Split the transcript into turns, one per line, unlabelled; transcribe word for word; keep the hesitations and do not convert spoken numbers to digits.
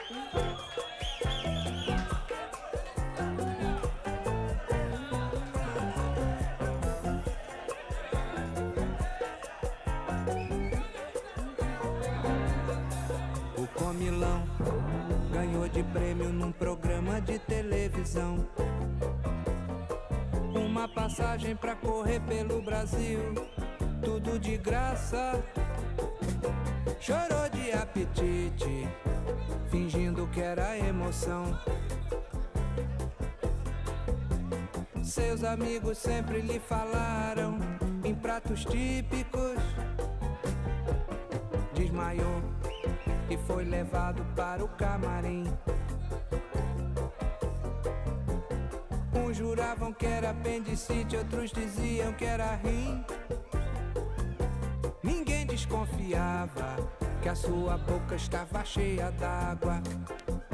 O Camilao ganhou de prêmio num programa de televisão uma passagem pra correr pelo Brasil, tudo de graça. Chorou de apetite, fingindo que era emoção. Seus amigos sempre lhe falaram em pratos típicos. Desmaiou e foi levado para o camarim. Uns juravam que era apendicite, outros diziam que era rim. Ninguém desconfiava que a sua boca estava cheia d'água.